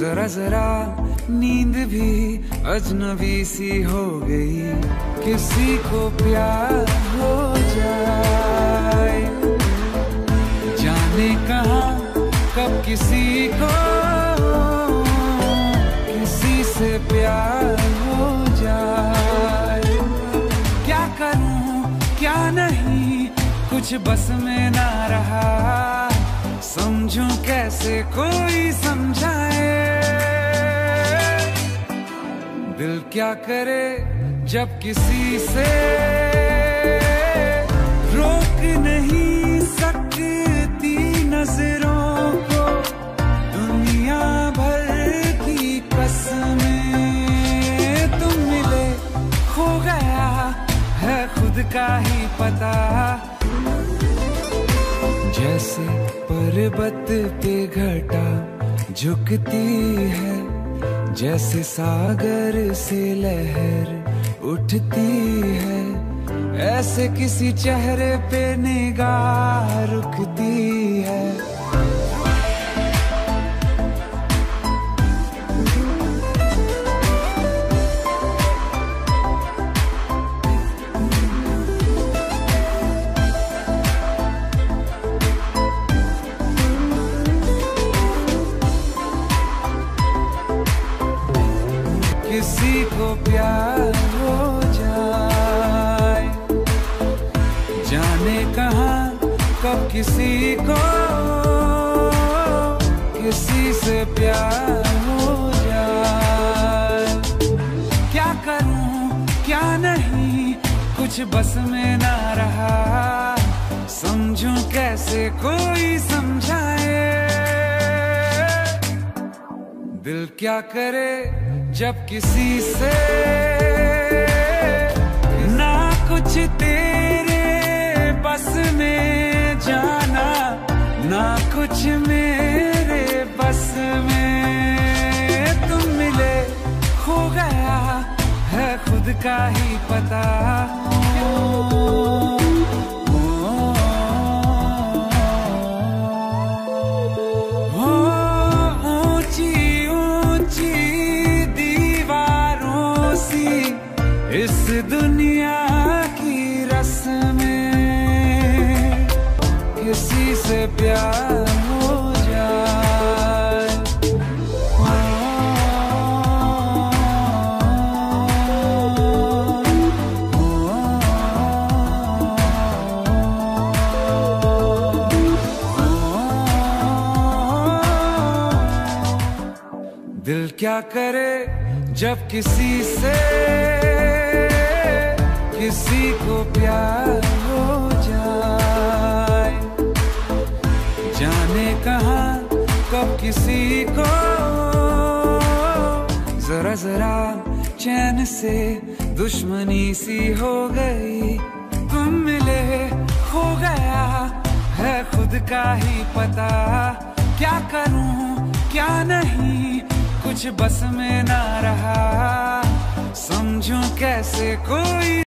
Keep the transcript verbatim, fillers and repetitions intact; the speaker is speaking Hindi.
जरा जरा नींद भी अजनबी सी हो गई, किसी को प्यार हो जाए। जाने कहाँ कब किसी को किसी से प्यार हो जाए। क्या करूं क्या नहीं कुछ बस में ना रहा, समझूं कैसे कोई समझाए। दिल क्या करे जब किसी से रोक नहीं सकती नजरों को, दुनिया भर की कसमें तुम मिले खो गया है खुद का ही पता। जैसे पर्वत पे घटा झुकती है, जैसे सागर से लहर उठती है, ऐसे किसी चेहरे पे निगाह रुकती है। किसी को प्यार हो जाए, जाने कहाँ कब किसी को किसी से प्यार हो जाए। क्या करूं क्या नहीं कुछ बस में ना रहा, समझूं कैसे कोई समझाए। दिल क्या करे जब किसी से ना कुछ तेरे बस में जाना, ना कुछ मेरे बस में तुम मिले खो गया है खुद का ही पता। इस दुनिया की रस्में किसी से प्यार हो जाए। दिल क्या करे जब किसी से किसी को प्यार हो जाए। जाने कहाँ कब किसी को जरा जरा चैन से दुश्मनी सी हो गई, तुम मिले खो गया है खुद का ही पता। क्या करूं क्या नहीं कुछ बस में ना रहा, समझूं कैसे कोई